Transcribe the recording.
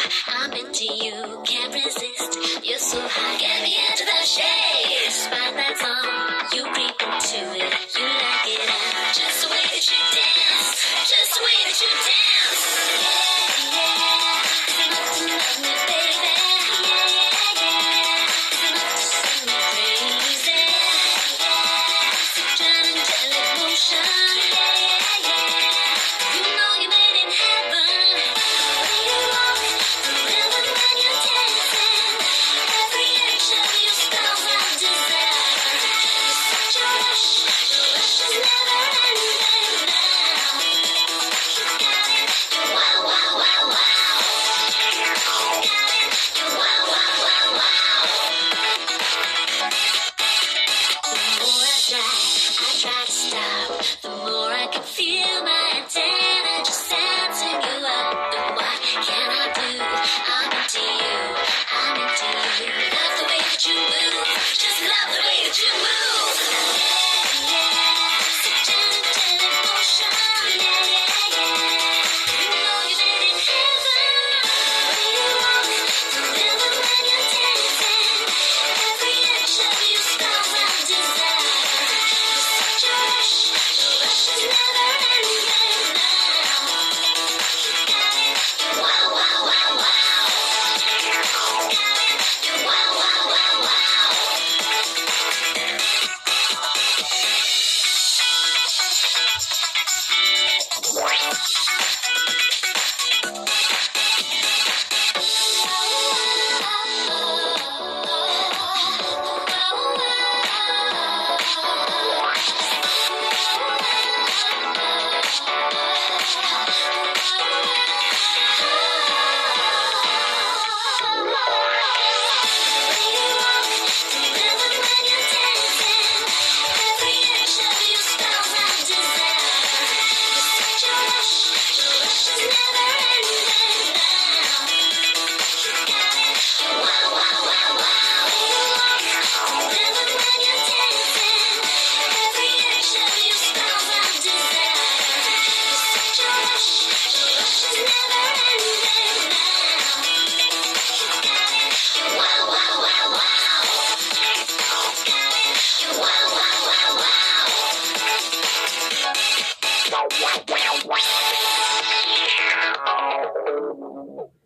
I'm into you, can't resist. You're so hot, get me into the shade. Spotlight on, you creep into it. You like it out, just the way that you dance, just the way that you dance. Yeah, yeah, it's enough to love me, baby. Yeah, yeah, yeah, it's enough to send me crazy. Yeah, such an angelic motion. Yeah, yeah, yeah, you know you're made in heaven. The way you walk, the rhythm when you're dancing, every inch of you spells out desire. You're such a rush, the rush is never ending now. You got it, you're wow, wow, wow, wow. You got it, you're wow, wow, wow, wow. The more I try to stop, the more I can feel my antenna just sensing you up. But what can I do? I'm into you, I'm into you. Love the way that you move, just love the way that you move. Yeah, yeah, such an angelic motion. Yeah, yeah, yeah, you know you're made in heaven. The way you walk, the rhythm when you're dancing, every inch of you spells out desire. You're such a rush, the rush is never ending now. You got it, you're wow, wow, wow, wow. You got it, you're wow, wow, wow, wow. Wow, wow, wow, wow.